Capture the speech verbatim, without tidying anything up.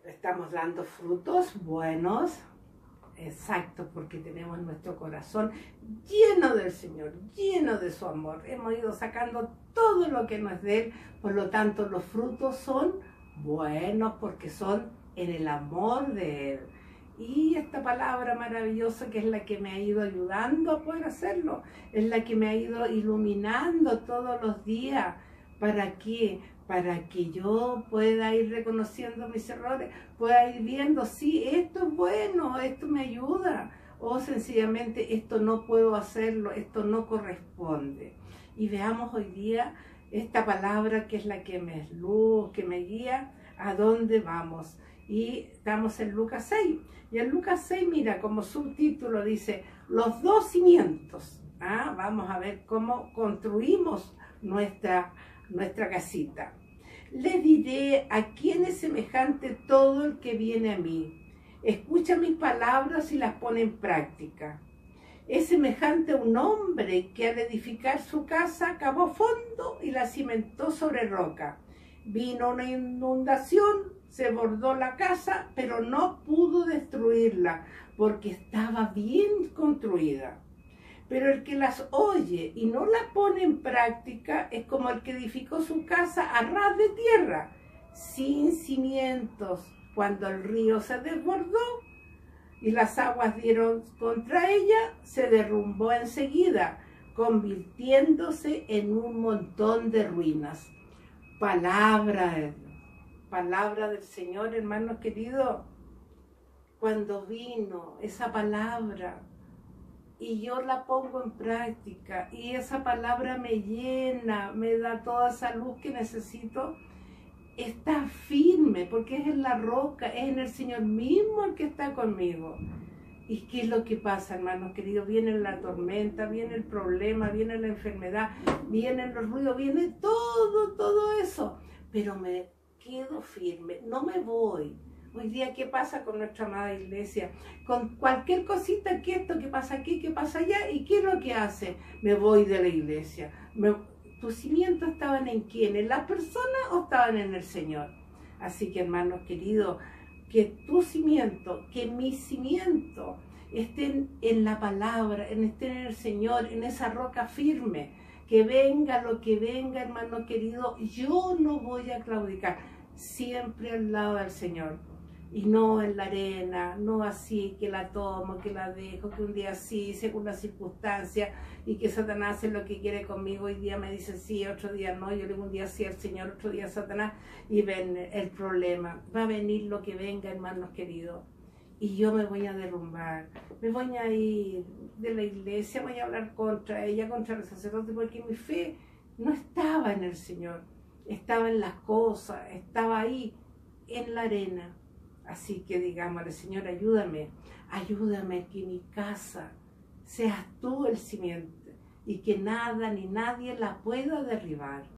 Estamos dando frutos buenos, exacto, porque tenemos nuestro corazón lleno del Señor, lleno de su amor. Hemos ido sacando todo lo que no es de Él, por lo tanto los frutos son buenos porque son en el amor de Él. Y esta palabra maravillosa que es la que me ha ido ayudando a poder hacerlo, es la que me ha ido iluminando todos los días. ¿Para qué? Para que yo pueda ir reconociendo mis errores, pueda ir viendo, sí, esto es bueno, esto me ayuda, o sencillamente esto no puedo hacerlo, esto no corresponde. Y veamos hoy día esta palabra que es la que me es luz, que me guía a dónde vamos. Y estamos en Lucas seis. Y en Lucas seis, mira, como subtítulo dice, los dos cimientos. ¿Ah? Vamos a ver cómo construimos nuestra, nuestra casita. Les diré a quién es semejante todo el que viene a mí. Escucha mis palabras y las pone en práctica. Es semejante a un hombre que al edificar su casa cavó fondo y la cimentó sobre roca. Vino una inundación, se bordó la casa, pero no pudo destruirla porque estaba bien construida. Pero el que las oye y no las pone en práctica es como el que edificó su casa a ras de tierra, sin cimientos. Cuando el río se desbordó y las aguas dieron contra ella, se derrumbó enseguida, convirtiéndose en un montón de ruinas. Palabra, palabra del Señor, hermanos queridos. Cuando vino esa palabra y yo la pongo en práctica y esa palabra me llena, me da toda esa luz que necesito, está firme porque es en la roca, es en el Señor mismo el que está conmigo. ¿Y qué es lo que pasa, hermanos queridos? Viene la tormenta, viene el problema, viene la enfermedad, vienen los ruidos, viene todo, todo eso. Pero me quedo firme, no me voy. Hoy día, ¿qué pasa con nuestra amada iglesia? Con cualquier cosita, que esto, que pasa aquí, que pasa allá, ¿y qué es lo que hace? Me voy de la iglesia. Me... ¿Tus cimientos estaban en quién? ¿En las personas o estaban en el Señor? Así que, hermanos queridos, que tu cimiento, que mi cimiento estén en la palabra, en estén en el Señor, en esa roca firme. Que venga lo que venga, hermano querido, yo no voy a claudicar, siempre al lado del Señor. Y no en la arena, no así, que la tomo, que la dejo, que un día sí, según las circunstancias, y que Satanás hace lo que quiere conmigo. Hoy día me dice sí, otro día no, yo le digo un día sí al Señor, otro día a Satanás, y ven el problema. Va a venir lo que venga, hermanos queridos, y yo me voy a derrumbar, me voy a ir de la iglesia, voy a hablar contra ella, contra el sacerdote, porque mi fe no estaba en el Señor, estaba en las cosas, estaba ahí, en la arena. Así que digámosle, Señor, ayúdame, ayúdame que mi casa seas tú el cimiento y que nada ni nadie la pueda derribar.